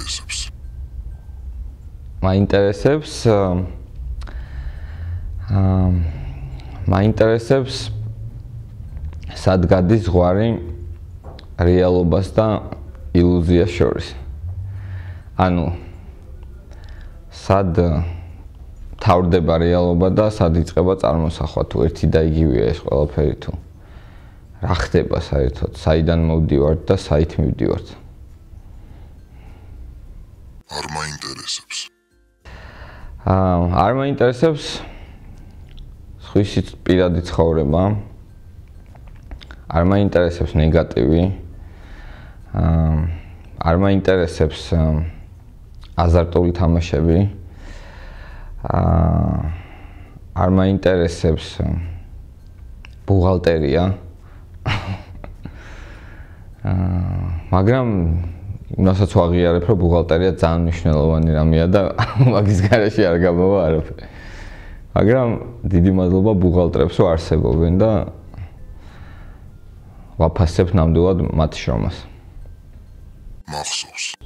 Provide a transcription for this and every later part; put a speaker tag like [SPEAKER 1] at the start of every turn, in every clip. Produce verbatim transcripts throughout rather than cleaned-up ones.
[SPEAKER 1] მაინტერესებს?
[SPEAKER 2] მაინტერესებს აა მაინტერესებს სად გადის ზღვარი რეალობას და ილუზიას შორის. ანუ სად თავდება რეალობა და სად იწყება წარმოსახვა თუ ერთი და იგივეა ეს ყველაფერი თუ რა ხდება საერთოდ, საიდან მოვდივართ და საით მივდივართ.
[SPEAKER 1] არ მაინტერესებს.
[SPEAKER 2] აა არ მაინტერესებს სხვისი პირადი ცხოვრება. არ მაინტერესებს ნეგატივი. აა არ მაინტერესებს აზარტული თამაშები. აა არ მაინტერესებს ბუღალტერია. აა მაგრამ იმასაც ვაღიარებ, რომ ბუღალტერია ძალიან მნიშვნელოვანი რამეა და მაგის გარეშე არ გამოვა არაფერი. მაგრამ დიდი მადლობა ბუღალტრებს, რომ არსებობენ და ვაფასებ ნამდვილად მათ შრომას.
[SPEAKER 1] მახსოვს.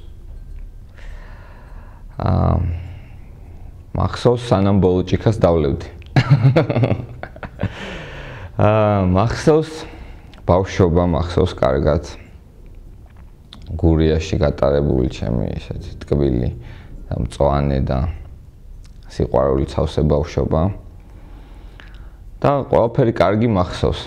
[SPEAKER 2] აა მახსოვს სანამ ბოლო ჭიქას დავლევდი. აა მახსოვს ბავშვობა, მახსოვს კარგად. გურიაში გატარებული ჩემი ესეთი ტკბილი და მწვანე და სიყვარულით სავსე ბავშვობა. და ყველაფერი კარგი მახსოვს.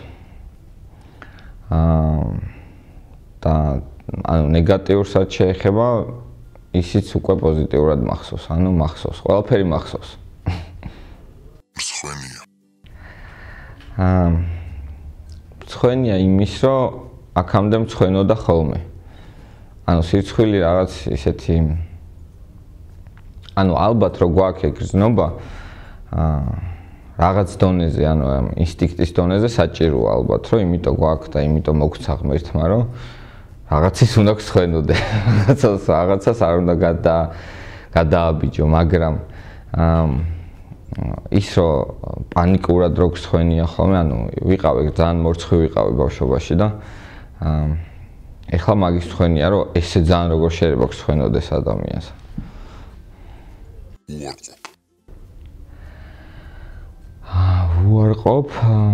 [SPEAKER 2] აა და ანუ ნეგატიურსაც შეეხება ისიც უკვე პოზიტიურად მახსოვს, ანუ მახსოვს, ყველაფერი მახსოვს.
[SPEAKER 1] მწვენია.
[SPEAKER 2] აა მწვენია იმის, რომ აქამდე მწვენოდა ხოლმე. ანუ სიცხვილი რაღაც ისეთი ანუ ალბათ რო გვაქვს ეგრძნობა აა რაღაც დონეზე, ანუ ინსტინქტის დონეზე საჭიროა ალბათ, რომ იმიტომ გვაქვს და იმიტომ მოგცა ღმერთმა, რომ რაღაცის უნდა გსვენოდე. რაღაცას რაღაცას არ უნდა გადა გადააბიჯო, მაგრამ აა ის რომ პანიკურად რო გსვენია ხოლმე, ანუ ვიყავე ძალიან მორცხვი ვიყავე ბავშვობაში და აა ეხლა მაგის მსხვენია, რომ ესე ძალიან როგორ შეიძლება გსვენოდეს ადამიანს.
[SPEAKER 1] უარყოფ.
[SPEAKER 2] აა უარყოფ.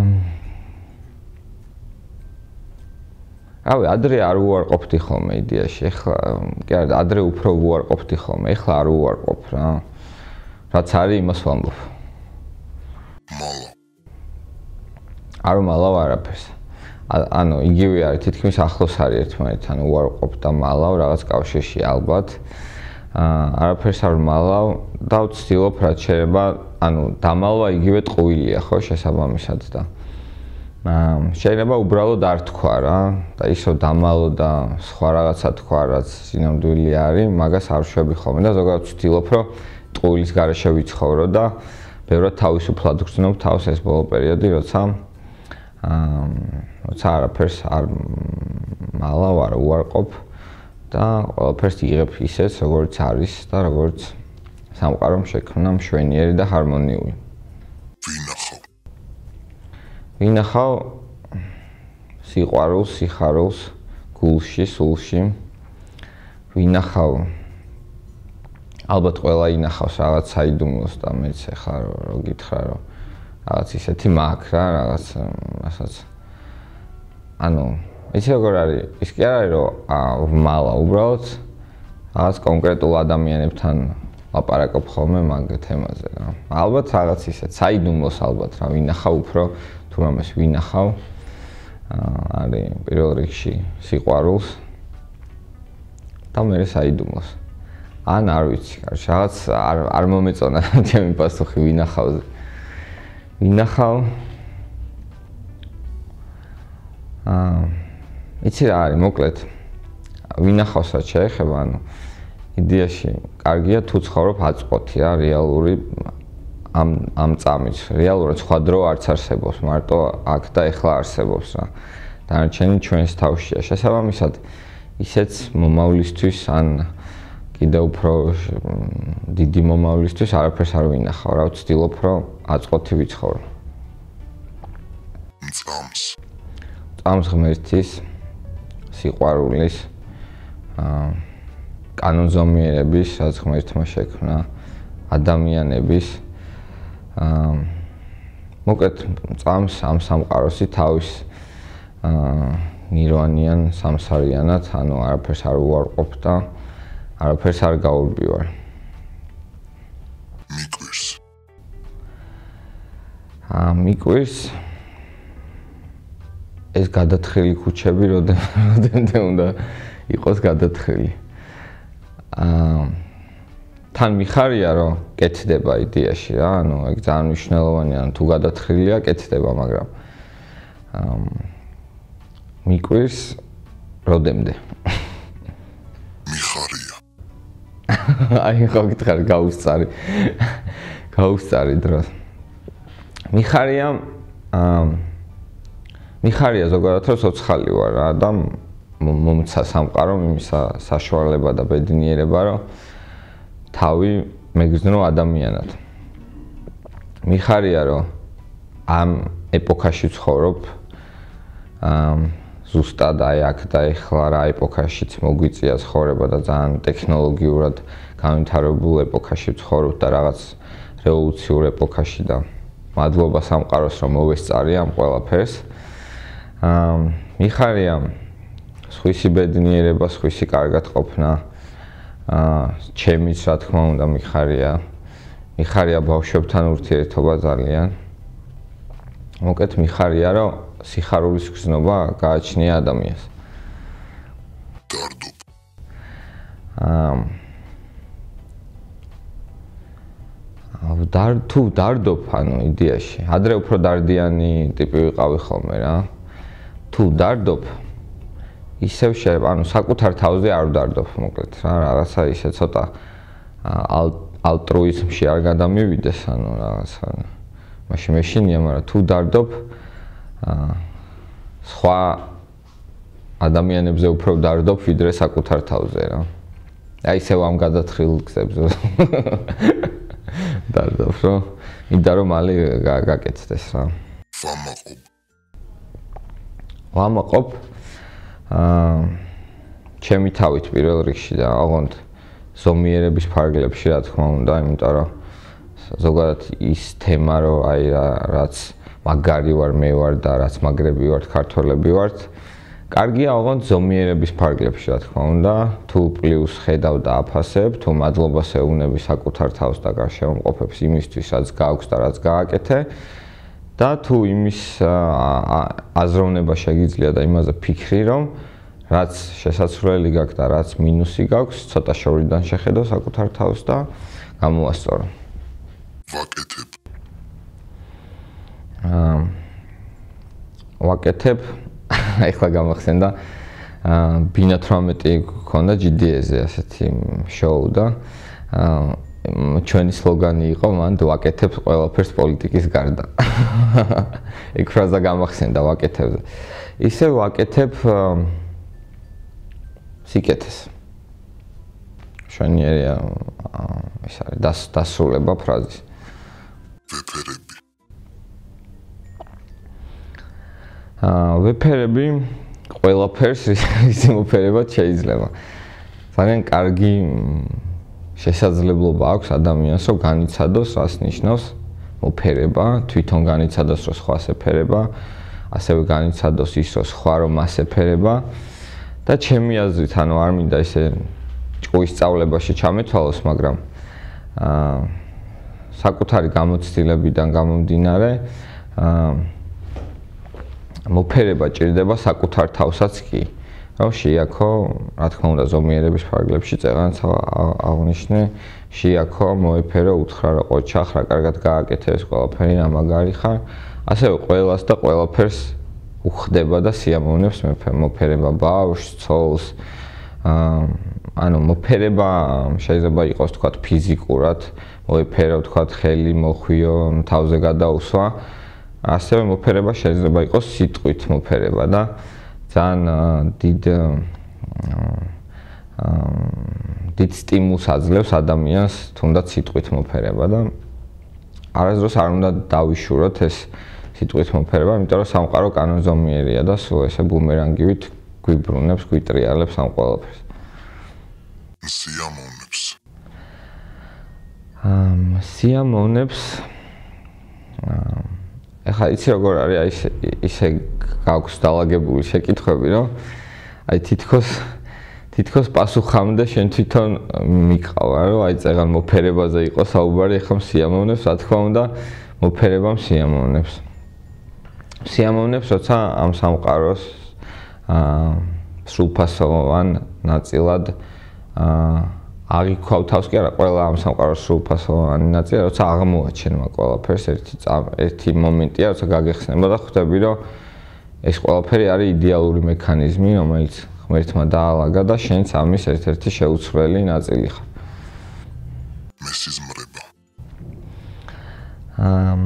[SPEAKER 2] რავი, ადრე არ უარყოფდი ხოლმე იდეაში. ეხლა კი არა, ადრე უფრო უარყოფდი ხოლმე. ეხლა არ უარყოფ რა. რაც არის იმას ვამბობ.
[SPEAKER 1] მალა.
[SPEAKER 2] არ მალავ არაფერს. ანუ იგივე არის, თითქმის ახლოს არის ერთმანეთთან, უარყოფ და მალავ რაღაც კავშირში ალბათ. აა არაფერს არ მალავ და ვცდილობ რაც შეიძლება, ანუ დამალვა იგივე ტყუილია ხო შესაბამისად და აა შეიძლება უბრალოდ არ თქვა რა და ისო დამალო და სხვა რაღაცა თქვა, რაც სინამდვილე არის, მაგას არ შვები ხოლმე და ზოგადად ვცდილობ, რომ ტყუილის გარეშე ვიცხოვრო და ბევრად თავისუფლად ვგრძნობ თავს ეს ბოლო პერიოდი, როცა აა როცა არაფერს არ მალავ, არ უარყოფ და ყველაფერს იღებ ისეთ, როგორც არის და როგორც სამყარომ შექმნა მშვენიერი და ჰარმონიული.
[SPEAKER 1] ვინახავ.
[SPEAKER 2] ვინახავ სიყვარულს, სიხარულს, გულში, სულში. ვინახავ ალბათ ყველა ინახავს რაღაც საიდუმლოს და მეც ახლა რო გითხრა, რომ რაღაც ისეთი მაქვს რა, რაღაც რასაც ანუ იცი როგორ არის, ის კი არ არის რომ ვმალა, უბრალოდ რაღაც კონკრეტულ ადამიანებთან ლაპარაკობ ხოლმე მაგ თემაზე რა. ალბათ რაღაც ისეთ საიდუმლოს ალბათ რა ვინახავ უფრო თუ რამეს ვინახავ. არის პირველ რიგში სიყვარულს და მე საიდუმლოს. ან არ ვიცი, რაღაც არ არ მომეწონა ჩემი პასუხი ვინახავზე. ვინახავ აა იცი რა არის, მოკლედ ვინახავს რაც შეეხება, ანუ იდეაში კარგია თუ ცხოვრობ აწყვოთი რა, რეალური ამ ამ წამით. რეალურად სხვა დრო არც არსებობს, მარტო აქ და ეხლა არსებობს რა. დანარჩენი ჩვენს თავშია. შესაბამისად, ისეც მომავლისთვის ან კიდევ უფრო დიდი მომავლისთვის არაფერს არ ვინახავ, რა ვცდილობ, რომ აწყვოთი ვიცხოვრო.
[SPEAKER 1] მწამს.
[SPEAKER 2] მწამს ღმერთის, სიყვარულის, აა კანონზომიერების, რაც ღმერთმა შექმნა, ადამიანების აა მოკლედ წამს ამ სამყაროსი თავის აა ნირვანიან სამსარიანად, ანუ არაფერს არ უარყოფ და არაფერს არ გაურბივარ.
[SPEAKER 1] მიკვირს.
[SPEAKER 2] აა მიკვირს ეს გადათხილი ქუჩები როდემდე უნდა იყოს გადათხილი. აა თან მიხარია რომ კეთდება იდეაში რა, ანუ ეგ ძალიან მნიშვნელოვანია, თუ გადათხილია, კეთდება, მაგრამ აა მიკვირს როდემდე.
[SPEAKER 1] მიხარია.
[SPEAKER 2] აი ხო გითხარ გაუსწარი. გაუსწარი დროს. მიხარია აა მიხარია ზოგადად რომ სოცხალი ვარ რა და მომცა სამყარო იმისა საშუალება და ბედნიერება რომ თავი მეგრძნო ადამიანად. მიხარია რომ ამ ეპოქაში ცხოვრობ აა ზუსტად აი აქ და ეხლა რა ეპოქაშიც მოგვიწია ცხოვრება და ძალიან ტექნოლოგიურად განვითარებულ ეპოქაში ცხოვრობ და რაღაც რევოლუციურ ეპოქაში და მადლობა სამყაროს რომ მოვესწარია ამ ყველაფერს. აა მიხარია სხვისი ბედნიერება, სხვისი კარგად ყოფნა. აა ჩემიც რა თქმა უნდა მიხარია. მიხარია ბავშვებთან ურთიერთობა ძალიან. მოკეთ მიხარია რომ სიხარულის გზნობა გააჩნია ადამიანს.
[SPEAKER 1] დარდობ.
[SPEAKER 2] აა დარ თუ დარდობ ანუ იდეაში. ადრე უფრო დარდიანი ტიპი ვიყავი ხოლმე რა. თუ დარდობ ისევ შეიძლება, ანუ საკუთარ თავზე არ ვდარდობ, მოკლედ რა, რაღაცა ისე ცოტა ალტრუიზმში არ გადამივიდეს, ანუ რაღაცა მაშინ მეშინია, მაგრამ თუ დარდობ აა სხვა ადამიანებზე უფრო ვდარდობ, ვიდრე საკუთარ თავზე რა. აი ისევ ამ გადათხილ გზებზე დარდობ, რომ მინდა რომ მალე გაკეთდეს რა.
[SPEAKER 1] ვამაყობ.
[SPEAKER 2] ვამაყობ აა ჩემი თავით პირველ რიგში და ოღონდ ზომიერების ფარგლებში რა თქმა უნდა, იმიტომ რომ ზოგადად ის თემა რომ აი რაც მაგარი ვარ მე ვარ და რაც მაგრები ვართ, ქართველები ვართ, კარგია ოღონდ ზომიერების ფარგლებში რა თქმა უნდა, თუ პლუს ხედავ და აფასებ, თუ მადლობას ეუბნები საკუთარ თავს და გარშემოყოფებს იმისთვის, რაც გააქვს და რაც გააკეთე. და თუ იმის აზროვნება შეგიძლია და იმაზე ფიქრი რომ რაც შესაძლებელი გაქვს და რაც მინუსი გაქვს, ცოტა შორიდან შეხედო საკუთარ თავს და გამოვასწორო.
[SPEAKER 1] ვაკეთებ.
[SPEAKER 2] აა ვაკეთებ. ეხლა გამახსენდა აა ბინა თვრამეტი გქონდა ჯი დი ეს-ზე ასეთი შოუ და აა ჩვენი სლოგანი იყო მან ვაკეთებ ყველაფერს პოლიტიკის გარდა. ეგ ფრაზა გამახსენდა ვაკეთებ. ისე ვაკეთებ სიკეთეს. შვენიერია ეს არის დასრულება ფრაზის.
[SPEAKER 1] ვეფერები.
[SPEAKER 2] აა ვეფერები ყველაფერს რის მოფერებად შეიძლება. ძალიან კარგი შესაძლებლობა აქვს ადამიანს რომ განიცადოს რას ნიშნავს მოფერება, თვითონ განიცადოს რომ სხვას ეფერება, ასევე განიცადოს ის რომ სხვა რომ მას ეფერება და ჩემი აზრით, ანუ არ მინდა ესე ჭკუის სწავლებაში ჩამეთვალოს, მაგრამ აა საკუთარი გამოცდილებიდან გამომდინარე აა მოფერება ჭირდება საკუთარ თავსაც კი. რომ შეაქო, რა თქმა უნდა, ზომიერების ფარგლებში წეღანაც აღნიშნე, შეაქო, მოეფერო, უთხრა რა ყოჩახ, რა კარგად გააკეთე ეს ყველაფერი, რა მაგარი ხარ. ასევე ყველას და ყველაფერს უხდება და სიამოვნებს მოფერება ბავშვს, ცოლს. აა ანუ მოფერება შეიძლება იყოს თქვა ფიზიკურად, მოეფერო თქვა ხელი, მოხვიო, თავზე გადაუსვა. ასევე მოფერება შეიძლება იყოს სიტყვით მოფერება და ძალიან დიდ დიდ სტიმულს აძლევს ადამიანს თუნდაც სიტყვით მოფერება და არასდროს არ უნდა დავიშუროთ ეს სიტყვით მოფერება, იმიტომ რომ სამყარო კანონზომიერია და სულ ესე ბუმერანგივით გვიბრუნებს, გვიტრიალებს ამ ყველაფერს.
[SPEAKER 1] სიამოვნებს
[SPEAKER 2] ამ სიამოვნებს ახლა იცი როგორ არის აი ისე ისე გაქვს დალაგებული შეკითხვები რომ აი თითქოს თითქოს პასუხამდე შენ თვითონ მიყავა რომ აი წეგან მოფერებაზე იყო საუბარი ახლა სიამოვნებს რა თქმა უნდა მოფერებამ სიამოვნებს სიამოვნებს როცა ამ სამყაროს აა სრულფასოვან ნაწილად აა აღიქვავ თავს კი არა ყველა ამ სამყაროს სრულფასოვანი ნაწილი როცა აღმოაჩენმა ყველაფერს ერთი ერთი მომენტია როცა გაგეხსნება და ხვდები რომ ეს ყველაფერი არის იდეალური მექანიზმი რომელიც ღმერთმა დაალაგა და შენც ამის ერთ-ერთი შეუცვლელი ნაწილი ხარ
[SPEAKER 1] მესიზმრება
[SPEAKER 2] ამ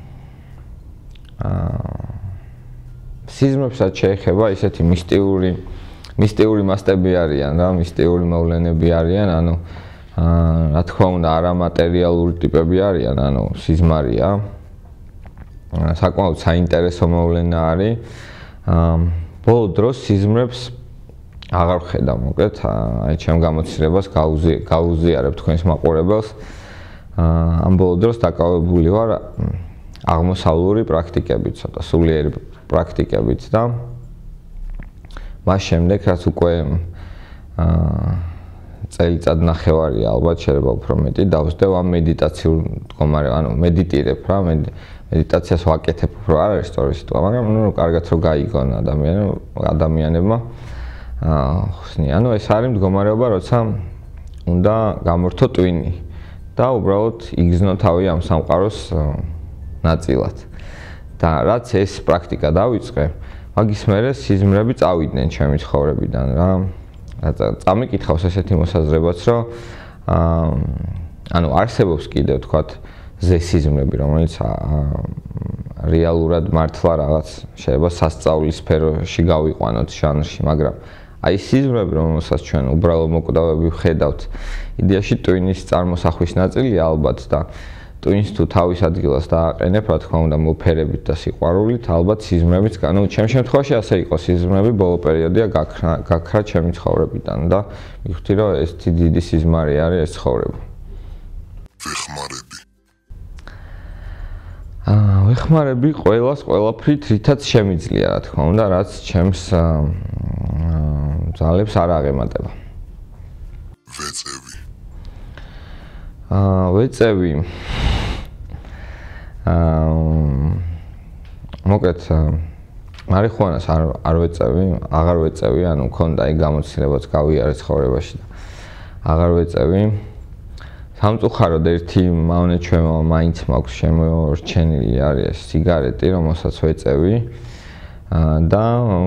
[SPEAKER 2] სიზმრებსაც შეეხება ისეთი მისტიური მისტიური მასტები არიან რა მისტიური მოვლენები არიან ანუ რა თქმა უნდა არამატერიალური ტიპები არიან ანუ სიზმარია საკმაოდ საინტერესო მოვლენა არის ბოლო დროს სიზმრებს აღარ ხედავ მოკლედ აი ჩემ გამოცდილებას გაუზიარებ თქვენს მაყურებელს ამ ბოლო დროს დაკავებული ვარ აღმოსავლური პრაქტიკებით ცოტა სულიერი პრაქტიკებით და მას შემდეგ რაც უკვე აა წელიწად ნახევარია ალბათ შეიძლება უფრო მეტი დავსდევ ამ მედიტაციურ მდგომარეობაში ანუ მედიტირებ რა მედიტაციას ვაკეთებ უფრო არ არის სწორი სიტყვა მაგრამ ნუ კარგად რომ გაიგონ ადამიანებმა ადამიანებმა აა ხსნი ანუ ეს არის მდგომარეობა როცა უნდა გამორთო ტვინი და უბრალოდ იგზნო თავი ამ სამყაროს ნაწილად და რაც ეს პრაქტიკა დავიწყე მაგის მერე სიზმრები წავიდნენ ჩემი ცხოვრებიდან რა. წამიკითხავს ესეთი მოსაზრებაც, რომ ანუ არსებობს კიდევ თქვათ ზესიზმრები, რომელიც რეალურად მართლა რაღაც შეიძლება სასწავლის სფეროში გავიყვანოთ ჟანრში, მაგრამ აი სიზმრები, რომელსაც ჩვენ უბრალოდ მოკვდავები ვხედავთ, იდეაში ტვინის წარმოსახვის ნაწილია ალბათ და ტვინს თუ თავის ადგილას დააყენებ, რა თქმა უნდა, მოფერებით და სიყვარულით, ალბათ სიზმრებიც, ანუ ჩემ შემთხვევაში ასე იყო, სიზმრები ბოლო პერიოდია გაქრა, გაქრა ჩემი ცხოვრებიდან და მივხვდი, რომ ეს დიდი სიზმარი არის ეს ცხოვრება.
[SPEAKER 1] ვეხმარები.
[SPEAKER 2] აა, ვეხმარები ყველას, ყველაფრით, რითაც შემიძლია, რა თქმა უნდა, რაც ჩემს ძალებს არ აღემატება.
[SPEAKER 1] ვეწევი.
[SPEAKER 2] აა, ვეწევი. აა მოკლედ მარიხუანას არ არ ვეწევი, აღარ ვეწევი, ანუ მქონდა აი გამოცდილებაც გავიარე ცხოვრებაში და აღარ ვეწევი. სამწუხაროდ ერთი მავნეჩვევა მაინც მაქვს შემორჩენილი არის სიგარეტი, რომელსაც ვეწევი. და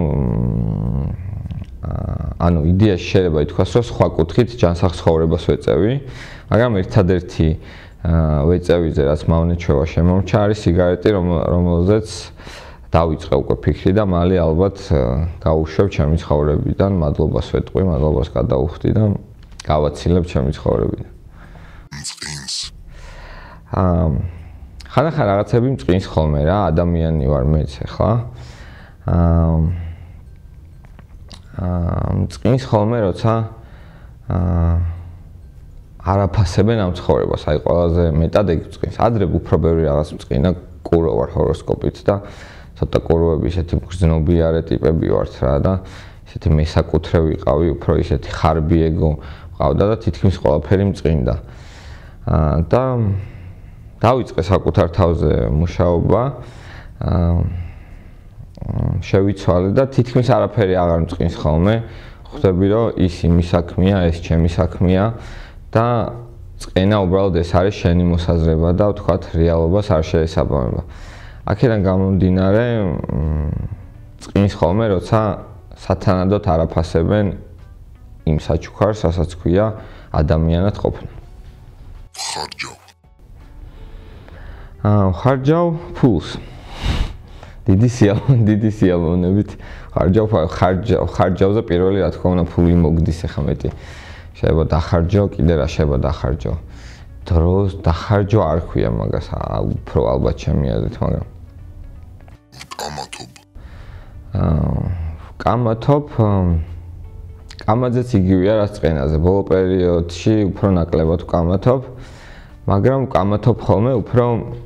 [SPEAKER 2] ანუ იდეაში შეიძლება ითქვას, რომ სხვა კუთხით ჯანსაღ ცხოვრებას ვეწევი, მაგრამ ერთადერთი ვეწევიზე რაც მავნეჩვევა შემომრჩა არის სიგარეტი, რომელზეც დავიწყე უკვე ფიქრი და მალე ალბათ გავუშვებ ჩემი ცხოვრებიდან, მადლობას ვეტყვი, მადლობას გადავუხდი და გავაცილებ ჩემი ცხოვრებიდან.
[SPEAKER 1] მწყინს.
[SPEAKER 2] აა ხანახან რაღაცები მწყინს ხოლმე რა, ადამიანი ვარ მეც ახლა. აა აა მწყინს ხოლმე, როცა აა არაფასებენ ამ ცხოვრებას, აი ყველაზე მეტად ეგ მწყინს. ადრე უფრო ბევრი რაღაც მწყინა, კურო ვარ ჰოროსკოპით და ცოტა კუროები ისეთი მგრძნობიარე ტიპები ვართ რა და ისეთი მესაკუთრე ვიყავი, უფრო ისეთი ხარბი ეგო მყავდა და თითქმის ყველაფერი მწყინდა. აა და დავიწყე საკუთარ თავზე მუშაობა. აა შევიცვალე და თითქმის არაფერი აღარ მწყინს ხოლმე. ხვდები რომ ის იმის საქმეა, ეს ჩემი საქმეა და წყენა უბრალოდ ეს არის შენი მოსაზრება და ვთქვათ რეალობას არ შეესაბამება. აქედან გამომდინარე წყინს ხოლმე, როცა სათანადოდ არაფასებენ იმ საჩუქარს, რასაც ქვია ადამიანად ყოფნა.
[SPEAKER 1] ხარჯავ.
[SPEAKER 2] აა ხარჯავ ფულს. დიდი სიამოვნებით, დიდი სიამოვნებით ხარჯავ, ხარჯავ, ხარჯავზე პირველი რა თქმა უნდა ფული მოგდის ახლა მეტი. შეიძლება დახარჯო, კიდე რა შეიძლება დახარჯო. დროს დახარჯო არ ქვია მაგას, უფრო ალბათ ჩემი აზრით, მაგრამ
[SPEAKER 1] კამათობ.
[SPEAKER 2] აა კამათობ კამაძეც იგივეა რაც წენაზე. ბოლო პერიოდში უფრო ნაკლებად ვკამათობ, მაგრამ ვკამათობ ხოლმე უფრო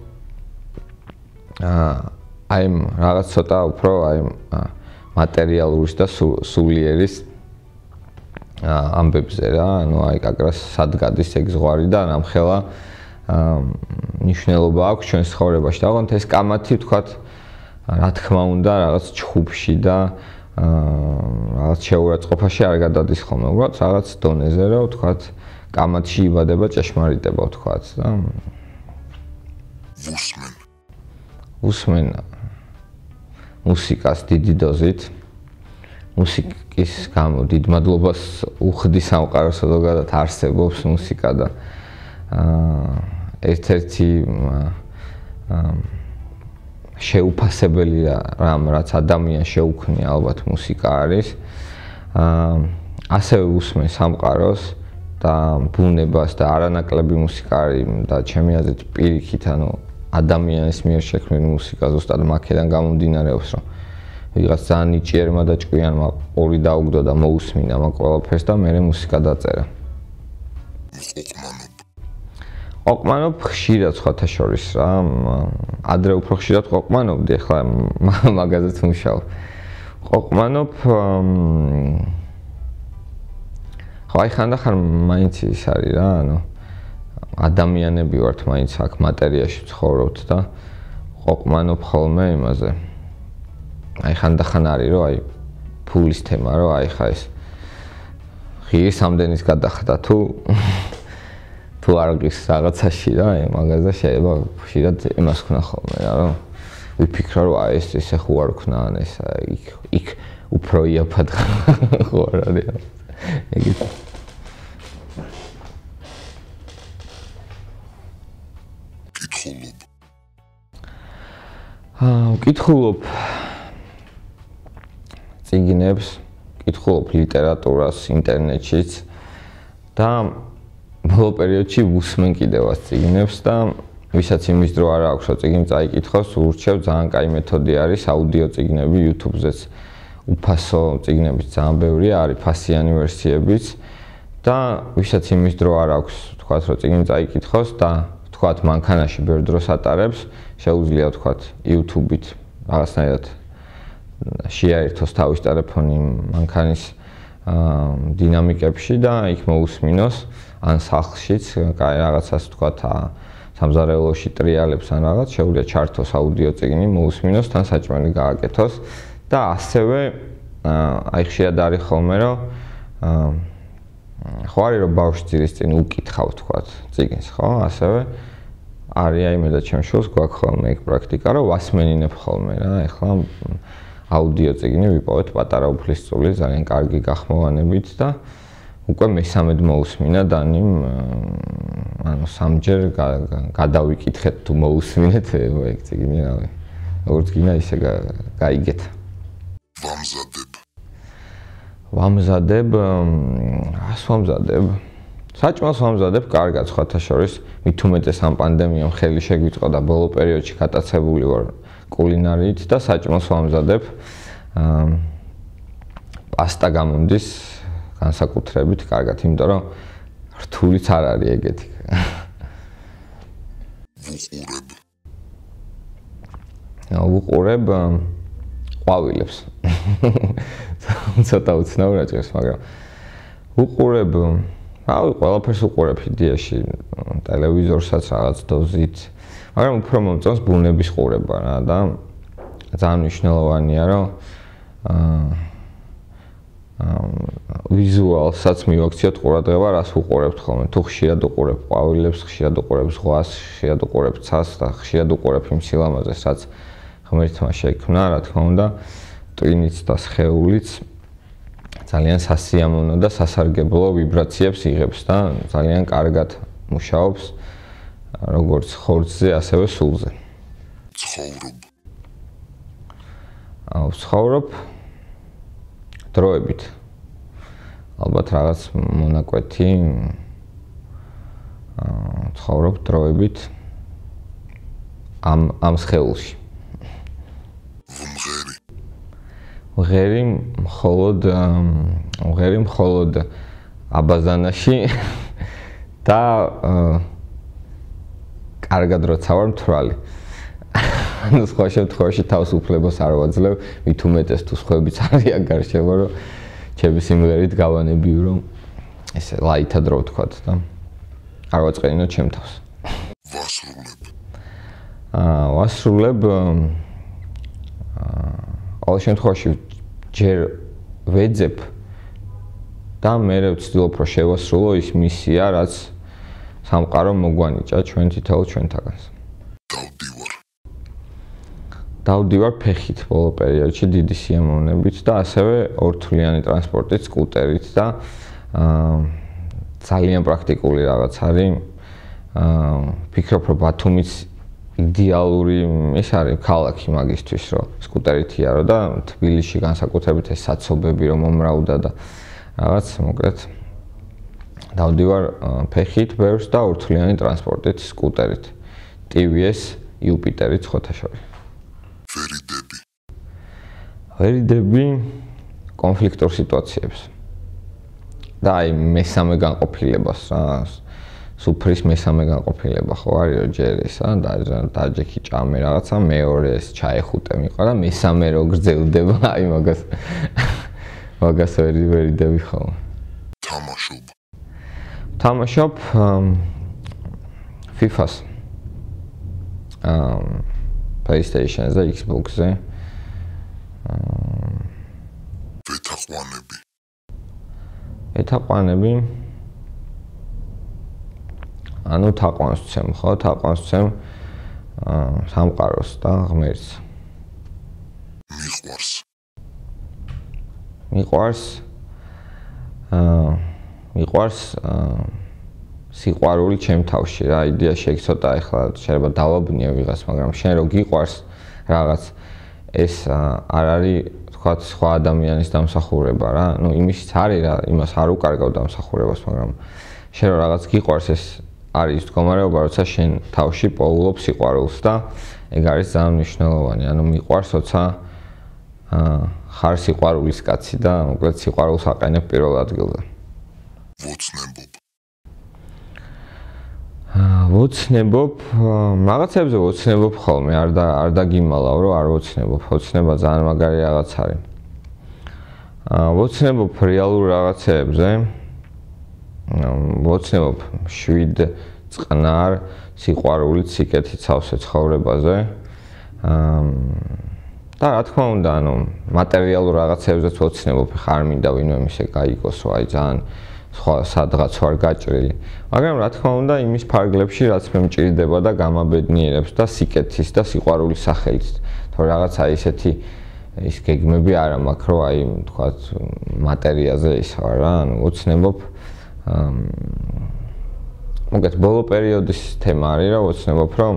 [SPEAKER 2] აა აი რაღაც ცოტა უფრო აი მატერიალურის და სულიერის ამბებზე რა, ანუ აი კაკრას სად გადის ეგ ზღვარი და რამხელა ნიშნულობა აქვს ჩვენს ცხოვრებაში. და ოღონდ ეს კამათი ვთქვათ, რა თქმა უნდა, რაღაც ჩხუბში და რაღაც შეურაცხყოფაში არ გადადის ხოლმე, უბრალოდ რაღაც დონეზე რა ვთქვათ, კამათში იბადება ჭეშმარიტება ვთქვათ და
[SPEAKER 1] ვუსმენ.
[SPEAKER 2] უსმენ მუსიკას დიდი დოზით. მუსიკის გამო დიდ მადლობას უხდი სამყაროს, ზოგადად არსებობს მუსიკა და აა ერთ-ერთი შეუფასებელი რამ, რაც ადამიანს შეუქმნია, ალბათ მუსიკა არის. აა ასევე უსმენ სამყაროს და ბუნებას და არანაკლები მუსიკა არის და ჩემი აზრით პირიქით, ანუ ადამიანის მიერ შექმნილი მუსიკა ზუსტად მაქედან გამომდინარეობს, რომ ვიღაც ძალიან ნიჭიერმა და ჭკვიანმა ორი დაუგდო და მოусმინა მაგ ყველაფერს და მერე მუსიკა დაწერა. ყოფმანობ ხშირად სხვათა შორის რა, ადრე უფრო ხშირად ყოფმანობდი, ახლა მაგაზეც მუშაობ. ყოფმანობ ხო აი ხანდახან მაინც ის არის რა, ანუ ადამიანები ვართ, მაინც აქ მატერიაში ცხოვრობთ და ყოფმანობ ხოლმე იმაზე. აი ხანდახან არის რომ აი ფულის თემა, რომ აი ხა ეს ღირის ამდენის გადახდა თუ თუ არ გის რაღაცაში რა, აი მაგაზე შეიძლება ხშირად იმას ხნა ხოლმე რა, რომ ვიფიქრა რომ აი ეს ესე ხო არ ხნა ან ეს იქ იქ უფრო იაფად ხო არ არის ეგეთ
[SPEAKER 1] კითხულობ
[SPEAKER 2] აა ვკითხულობ წიგნებს, ვკითხულობ ლიტერატურას ინტერნეტშიც და ბოლო პერიოდში ვუსმენ კიდევაც წიგნებს და ვისაც იმის დრო არ აქვს, რომ წიგნი წაიკითხოს, ურჩევ, ძალიან კაი მეთოდი არის აუდიო წიგნები YouTube-ზეც. უფასო წიგნებიც ძალიან ბევრია, არის ფასიანი ვერსიებიც და ვისაც იმის დრო არ აქვს, თქვათ, რომ წიგნი წაიკითხოს და თქვათ, მანქანაში ბევრ დროს ატარებს, შეუძლია თქვათ YouTube-ით რაღაცნაირად შეაერთოს თავის ტელეფონი მანქანის დინამიკებში და იქ მოусმინოს ან სახლშიც, კაი რაღაცას თქვათ სამზარეულოში ტრიალებს ან რაღაც შეუძლია ჩართოს აუდიო წიგნი, მოусმინოს, თან საჭმელი გააკეთოს და ასევე აი ხშირად არის ხოლმე რომ ხო არის რომ ბავშვი ძირის წინ უკითხავ თქვათ წიგნს, ხო? ასევე არის აი მე და ჩემს შვილს გვაქვს ხოლმე ეგ პრაქტიკა, რომ ვასმენინებ ხოლმე რა, ეხლა აუდიო წიგნი ვიპოვეთ პატარა უფლისწული, ძალიან კარგი გახმოვანებით და უკვე მესამედ მოусმინა დანიმ ანუ სამჯერ გადავიკითხეთ თუ მოусმინეთ ეგ წიგნი რავი. როგორც გინდა ისე გაიგეთ.
[SPEAKER 1] ვამზადებ.
[SPEAKER 2] ვამზადებ, ას ვამზადებ. საჭმელს ვამზადებ კარგად სხვათა შორის, მით უმეტეს ამ პანდემიამ ხელი შეგვიწყო და ბოლო პერიოდში გატაცებული ვარ კულინარიით და საჭმელს ვამზადებ. პასტა გამომდის განსაკუთრებით კარგად, იმიტომ რომ რთულიც არ არის ეგეთი.
[SPEAKER 1] ვუყურებ.
[SPEAKER 2] ვუყურებ ყვავილებს. ცოტა უცნაური ჭირს, მაგრამ ვუყურებ, რავი, ყველაფერს ვუყურებ იდეაში, ტელევიზორსაც რაღაც დოზით, მაგრამ უფრო მომწონს ბუნების ყურება რა და ძალიან მნიშვნელოვანია, რომ ვიზუალსაც მივაქციოთ ყურადღება, რას ვუყურებთ ხოლმე. თუ ხშირად ვუყურებ ყვავილებს, ხშირად ვუყურებ ზღვას, ხშირად ვუყურებ ცას და ხშირად ვუყურებ იმ სილამაზეს, რაც ღმერთმა შეიქმნა, რა თქმა უნდა, ტვინიც და სხეულიც ძალიან სასიამოვნო და სასარგებლო ვიბრაციებს იღებს და ძალიან კარგად მუშაობს როგორც ხორცზე, ასევე სულზე.
[SPEAKER 1] ცხოვრობ.
[SPEAKER 2] აუ, ცხოვრობ დროებით. ალბათ რაღაც მონაკვეთი აა ცხოვრობ დროებით ამ ამ სხეულში.
[SPEAKER 1] ვუმღერი.
[SPEAKER 2] ვღერი მხოლოდ ვღერი მხოლოდ აბაზანაში და კარგად როცა ვარ მთვრალი. ანუ სხვა შემთხვევაში თავს უფლებას არ ვაძლევ, მით უმეტეს თუ სხვაებიც არიან გარშემო, რომ ჩემი სიმღერით გავანებიო, რომ ესე ლაითად რო ვთქვათ და არ ვაწყენინო ჩემ თავს.
[SPEAKER 1] ვასრულებ.
[SPEAKER 2] აა ვასრულებ აა ყოველ შემთხვევაში ჯერ ვეძებ და მე ვცდილობ რომ შევასრულო ის მისია, რაც სამყარო მოგვანიჭა ჩვენ თითოეულ ჩვენთაგანს.
[SPEAKER 1] დავდივარ.
[SPEAKER 2] დავდივარ ფეხით ბოლო პერიოდში დიდი სიამოვნებით და ასევე ორთვლიანი ტრანსპორტით, სკუტერით და აა ძალიან პრაქტიკული რაღაც არის. აა ფიქრობ რომ ბათუმის იდეალური ეს არის ქალაქი მაგისთვის, რომ სკუტერით იარო და თბილისში განსაკუთრებით ეს საცობები რომ მომრავლდა და რაღაც მოკლედ დავდივარ ფეხით ბევრს და ორთვლიანი ტრანსპორტით, სკუტერით. ტი ვი ეს, იუპიტერით სხვათა შორის.
[SPEAKER 1] ვერიდები.
[SPEAKER 2] ვერიდები კონფლიქტურ სიტუაციებს. და აი მესამე განყოფილებას რა სუფრის მესამე განყოფილება ხო არის რომ ჯერ ესა და დაჯექი ჭამე რაღაცა მეორე ეს ჩაეხუტე მიყვა და მესამე რო გრძელდება აი მაგას მაგას ვერი ვერიდები ხო
[SPEAKER 1] თამაშობ
[SPEAKER 2] თამაშობ ფიფას აა PlayStation-ზე და Xbox-ზე აა
[SPEAKER 1] ვეთაყვანები
[SPEAKER 2] ეთაყვანები ანუ თაყვანს ვცემ ხო თაყვანს ვცემ აა სამყაროს და ღმერთს
[SPEAKER 1] მიყვარს
[SPEAKER 2] მიყვარს აა მიყვარს აა სიყვარული ჩემ თავში რა იდეა შეიძლება ცოტა ეხლა შეიძლება დავაბნიო ვიღაც მაგრამ შენ რო გიყვარს რაღაც ეს არ არის თქვა სხვა ადამიანის დამსახურება რა ნუ იმისიც არის რა იმას არ უკარგავ დამსახურებას მაგრამ შენ რო რაღაც გიყვარს ეს არის მდგომარეობა როცა შენ თავში პოულობ სიყვარულს და ეგ არის ძალიან მნიშვნელოვანი ანუ მიყვარს როცა აა ხარ სიყვარულის კაცი და მოკლედ სიყვარულს აყენებ პირველ ადგილზე
[SPEAKER 1] ვოცნებობ
[SPEAKER 2] აა ვოცნებობ რაღაცებზე ვოცნებობ ხოლმე არ და არ დაგიმალავ რომ არ ვოცნებობ ვოცნება ძალიან მაგარი რაღაც არის აა ვოცნებობ რეალურ რაღაცებზე ვოცნებობ შვიდ წყნარ სიყვარულით სიკეთით სავსე ცხოვრებაზე აა და რა თქმა უნდა ანუ მატერიალურ რაღაცებზეც ვოცნებობ ხა არ მინდა ვინმე ისე გაიგოს რომ აი ძალიან სხვა სადღაც ვარ გაჭრილი მაგრამ რა თქმა უნდა იმის ფარგლებში რაც მე მჭირდება და გამაბედნიერებს და სიკეთის და სიყვარულის სახელით თორე რაღაცა ისეთი ის გეგმები არა მაქვს რომ აი თქვათ მატერიაზე ის ვარ რა ანუ ვოცნებობ მოგეთ ბოლო პერიოდის თემა არის რა ვოცნებობ რომ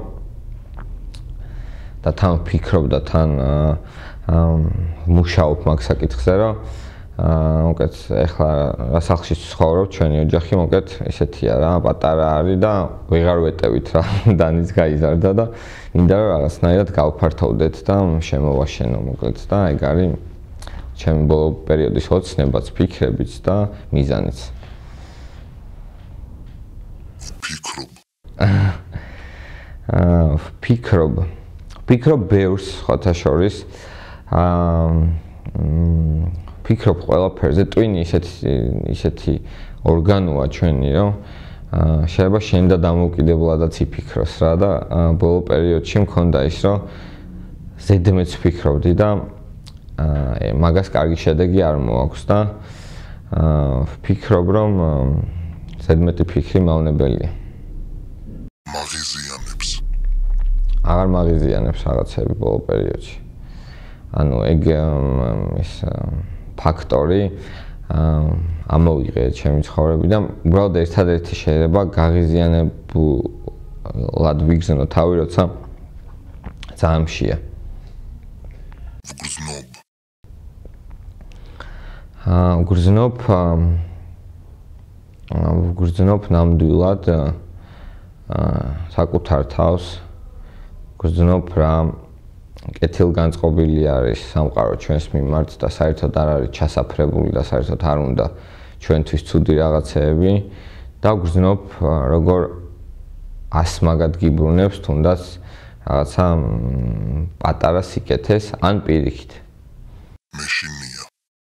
[SPEAKER 2] და თან ვფიქრობ და თან მუშაობ მაგ საკითხზე რომ მოგეთ ეხლა რა სახლში ცხოვრობ ჩვენი ოჯახი მოგეთ ესეთია რა პატარა არის და ვეღარ ვეტევით რა დანიც გაიზარდა და მინდა რომ რაღაცნაირად გავფართოვდეთ და შემოვაშენო მოგეთ და ეგ არის ჩემი ბოლო პერიოდის ოცნებაც ფიქრებიც და მიზანიც
[SPEAKER 1] ფიქრობ
[SPEAKER 2] აა ფიქრობ ფიქრობ ბევრს ხოთა შორის აა ფიქრობ ყველაფერზე ტვინი ისეთი ისეთი ორგანოა ჩვენი რომ შეიძლება შენ და დამოუკიდებლადაც იფიქროს რა და ბოლო პერიოდში მქონდა ის რომ ზედმეც ფიქრობდი და მაგას კარგი შედეგი არ მოაქვს და ვფიქრობ რომ ზედმეტი ფიქრი მავნებელია
[SPEAKER 1] მაგიზიანებს
[SPEAKER 2] აღარ მაგიზიანებს რაღაცები ბოლო პერიოდში ანუ ეგ ის ფაქტორი ამოვიღე ჩემი ცხოვრებიდან უბრალოდ ერთადერთი შეიძლება გაღიზიანებულად ვიგზნო თავი როცა ძალიან მშია
[SPEAKER 1] ვგრძნობ
[SPEAKER 2] აა ვგრძნობ ვგრძნობ ნამდვილად აა საკუთარ თავს ვგრძნობ რა კეთილგანწყობილი არის სამყარო ჩვენს მიმართ და საერთოდ არ არის ჩასაფრებული და საერთოდ არ უნდა ჩვენთვის ცუდი რაღაცეები და გრძნობ როგორ ასმაგად გიბრუნებს თუნდაც რაღაცა პატარა სიკეთეს ან პირიქით.
[SPEAKER 1] მეშინია.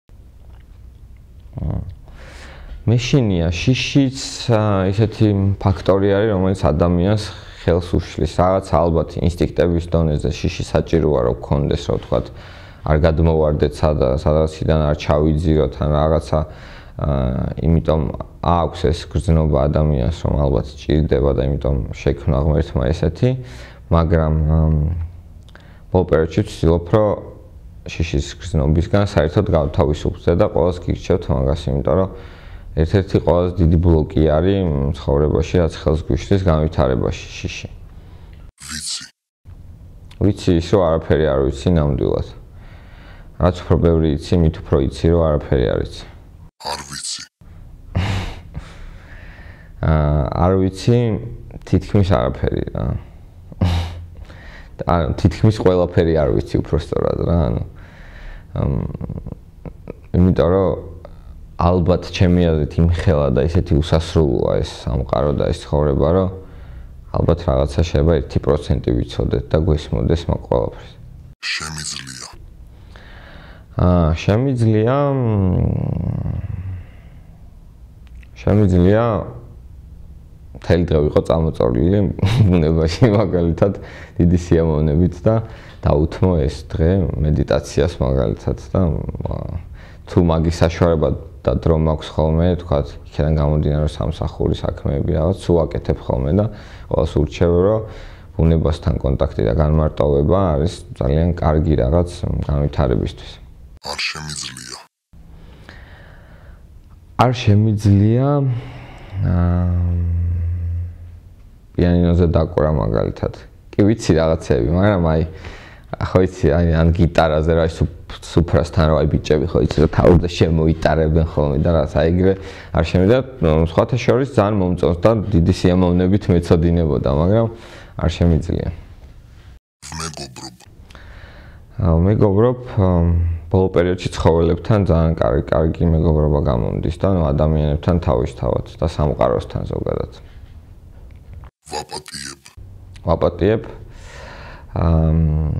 [SPEAKER 2] მეშინია შიშიც ისეთი ფაქტორი არის რომელიც ადამიანს ხელს უშლის რაღაც ალბათ ინსტინქტების დონეზე შიში საჭიროა რომ გქონდეს რა ვთქვათ არ გადმოვარდეთ სადაციდან არ ჩავიძიროთ ან რაღაცა იმიტომ აქვს ეს გრძნობა ადამიანს რომ ალბათ ჭირდება და იმიტომ შექმნა ღმერთმა ესეთი მაგრამ ბოლო პერიოდში ვცდილობ რომ შიშის გრძნობისგან საერთოდ გავთავისუფლდე და ყოველს გირჩევთ მაგას იმიტომ რომ ერთ-ერთი ყველაზე დიდი ბლოკი არის ცხოვრებაში რაც ხელს გვიშლის განვითარებაში შიში.
[SPEAKER 1] ვიცი.
[SPEAKER 2] ვიცი ის რომ არაფერი არ ვიცი ნამდვილად. რაც უფრო ბევრი იცი, მით უფრო იცი რომ არაფერი არ იცი.
[SPEAKER 1] არ ვიცი.
[SPEAKER 2] აა არ ვიცი თითქმის არაფერი რა. ანუ თითქმის ყველაფერი არ ვიცი უფრო სწორად რა ანუ იმიტომ რომ ალბათ ჩემი აზრით იმხელა და ისეთი უსასრულოა ეს სამყარო და ეს ცხოვრება რომ ალბათ რაღაცა შეიძლება ერთი პროცენტი ვიცოდეთ და გვესმოდეს მაგ ყველაფერს.
[SPEAKER 1] შემიძლია.
[SPEAKER 2] აა შემიძლია შემიძლია მთელი დღე ვიყო წამოწოლილი ბუნებაში მაგალითად დიდი სიამოვნებით და დაუთმო ეს დღე მედიტაციას მაგალითად და თუ მაგის საშუალება და დრო მაქვს ხოლმე, თქვათ, იქიდან გამომდინარე სამსახური საქმეები რაღაც, სულ აკეთებ ხოლმე და ყოველს ურჩევ რომ ბუნებასთან კონტაქტი და განმარტოვება არის ძალიან კარგი რაღაც განვითარებისთვის.
[SPEAKER 1] არ შემიძლია.
[SPEAKER 2] არ შემიძლია აა პიანინოზე დაკვრა მაგალითად. კი ვიცი რაღაცები, მაგრამ აი ხო იცი, აი ან გიტარაზე რა სუფრასთან რა ბიჭები ხო იცი რა თავზე შემოიტარებენ ხოლმე და რაც აი ეგრე არ შემიძლია სხვათა შორის ძალიან მომწონს და დიდი სიამოვნებით მეწოდინებოდა მაგრამ არ შემიძლია
[SPEAKER 1] მეგობრობ
[SPEAKER 2] აა მეგობრობ ბოლო პერიოდში ცხოველებთან ძალიან კარგი კარგი მეგობრობა გამომდის და ადამიანებთან თავისთავად და სამყაროსთან ზოგადად
[SPEAKER 1] ვაპატიებ
[SPEAKER 2] ვაპატიებ აა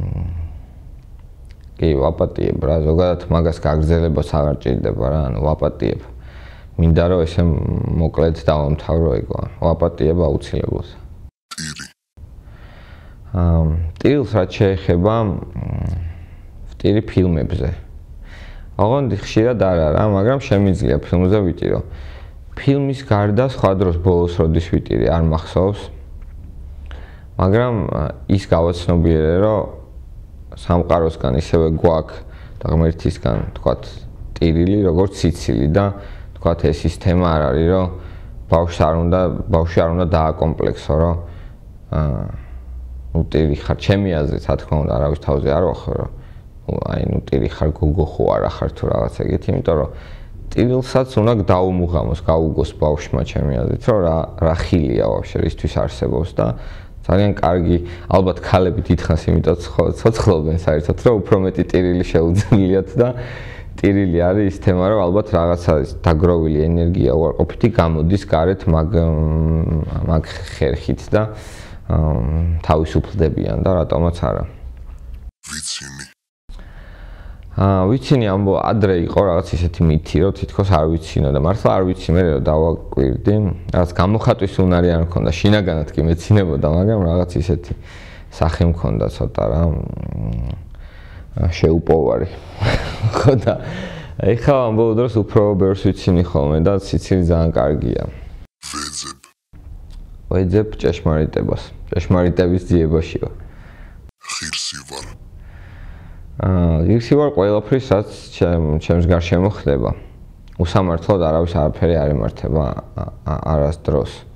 [SPEAKER 2] კი ვაპატიებ რა ზოგადად მაგას გაგრძელებას აღარ ჭირდება რა ანუ ვაპატიებ მინდა რომ ესე მოკლედ დავამთავრო ეგო ვაპატიებ აუცილებლად
[SPEAKER 1] ტირი
[SPEAKER 2] აა ტილს რაც შეეხება ვტირი ფილმებზე ოღონდ ხშირად არა რა მაგრამ შემიძლია ფილმზე ვიტირო ფილმის გარდა სხვა დროს ბოლოს როდის ვიტირი არ მახსოვს მაგრამ ის გავაცნობიერე რომ სამყაროსგან ისევე გვაქვს და ღმერთისგან თქვათ ტირილი როგორც სიცილი და თქვათ ეს ის თემა არ არის რომ ბავშვს არ უნდა ბავშვი არ უნდა დააკომპლექსო რომ აა ნუ ტირი ხარ ჩემი აზრით რა თქმა უნდა არავის თავზე არ ვახო რომ აი ნუ ტირი ხარ გოგო ხო არა ხარ თუ რაღაც ეგეთი იმიტომ რომ ტილსაც უნდა დაუმუღამოს გაუგოს ბავშვმა ჩემი აზრით რომ რა რა ხილია ვაფშე რისთვის არსებობს და ძალიან კარგი, ალბათ ქალები დიდხანს იმიტომ ცოცხლობენ საერთოდ, რომ უფრო მეტი ტირილი შეუძლიათ და ტირილი არის ის თემა, რომ ალბათ რაღაცა დაგროვილი ენერგია უარყოფითი გამოდის გარეთ მაგ მაგ ხერხით და თავისუფლდებიან და რატომაც არა.
[SPEAKER 1] ვიცინი.
[SPEAKER 2] აა ვიცინი ამბო ადრე იყო რაღაც ისეთი მითი, რომ თითქოს არ ვიცინო და მართლა არ ვიცი მე რა დავაკვირდი. რაღაც გამოხატვის უნარი არ მქონდა, შინაგანად კი მეცინებოდა, მაგრამ რაღაც ისეთი სახე მქონდა ცოტა რა შეუპოვარი. ხო და ეხლა ამბობ დროს უფრო ბევრს ვიცინი ხოლმე და სიცილი ძალიან კარგია.
[SPEAKER 1] ვეძებ.
[SPEAKER 2] ვეძებ ჭეშმარიტებას, ჭეშმარიტების ძიებაში ვარ.
[SPEAKER 1] ღირსი ვარ.
[SPEAKER 2] აა ღირსი ვარ ყველაფრის რაც ჩემს გარშემო ხდება. უსამართლოდ არავის არაფერი არ ემართება არასდროს.